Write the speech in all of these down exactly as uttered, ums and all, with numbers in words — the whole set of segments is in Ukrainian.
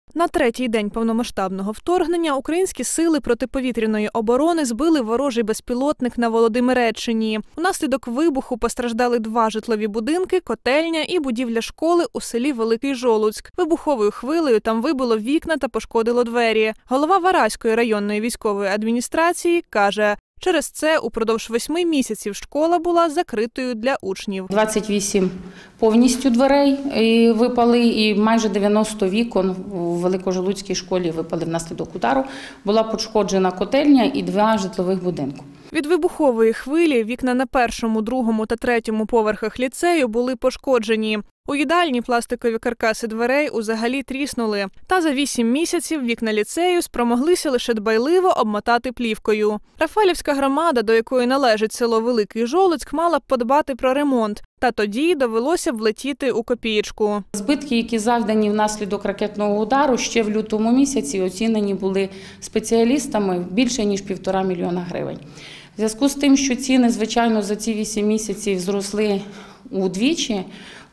На третій день повномасштабного вторгнення українські сили протиповітряної оборони збили ворожий безпілотник на Володимиреччині. Унаслідок вибуху постраждали два житлові будинки, котельня і будівля школи у селі Великий Жолудськ. Вибуховою хвилею там вибило вікна та пошкодило двері. Голова Вараської районної військової адміністрації каже, через це упродовж восьми місяців школа була закритою для учнів. двадцять вісім повністю дверей випали і майже дев'яносто вікон у Великожолудській школі випали внаслідок удару. Була пошкоджена котельня і два житлових будинку. Від вибухової хвилі вікна на першому, другому та третьому поверхах ліцею були пошкоджені. У їдальні пластикові каркаси дверей узагалі тріснули. Та за вісім місяців вікна ліцею спромоглися лише дбайливо обмотати плівкою. Рафалівська громада, до якої належить село Великий Жолудськ, мала б подбати про ремонт. Та тоді довелося влетіти у копієчку. Збитки, які завдані внаслідок ракетного удару, ще в лютому місяці оцінені були спеціалістами більше ніж півтора мільйона гривень. В зв'язку з тим, що ціни, звичайно, за ці вісім місяців зросли удвічі,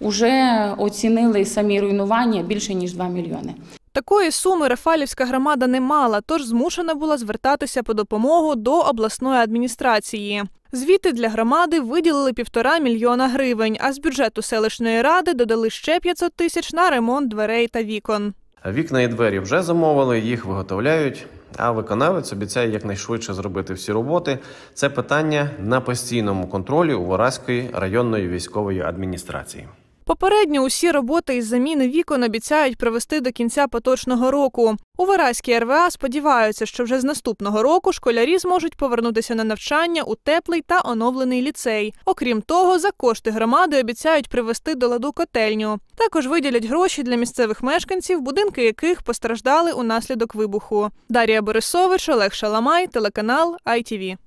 вже оцінили самі руйнування більше ніж два мільйони. Такої суми Рафалівська громада не мала, тож змушена була звертатися по допомогу до обласної адміністрації. Звідти для громади виділили півтора мільйона гривень, а з бюджету селищної ради додали ще п'ятсот тисяч на ремонт дверей та вікон. Вікна і двері вже замовили, їх виготовляють, а виконавець обіцяє якнайшвидше зробити всі роботи. Це питання на постійному контролі у Вараської районної військової адміністрації. Попередньо усі роботи із заміни вікон обіцяють провести до кінця поточного року. У Вараській ер ве а сподіваються, що вже з наступного року школярі зможуть повернутися на навчання у теплий та оновлений ліцей. Окрім того, за кошти громади обіцяють привести до ладу котельню. Також виділять гроші для місцевих мешканців, будинки яких постраждали унаслідок вибуху. Дар'я Борисович, Олег Шаламай, телеканал ай ті ві.